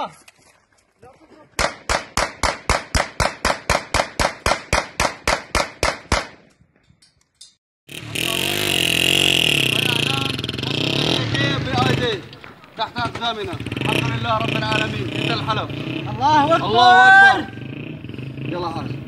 تحت أقدامنا. الحمد لله رب العالمين. إنت الحلف. الله أكبر. الله أكبر. يلا حاج.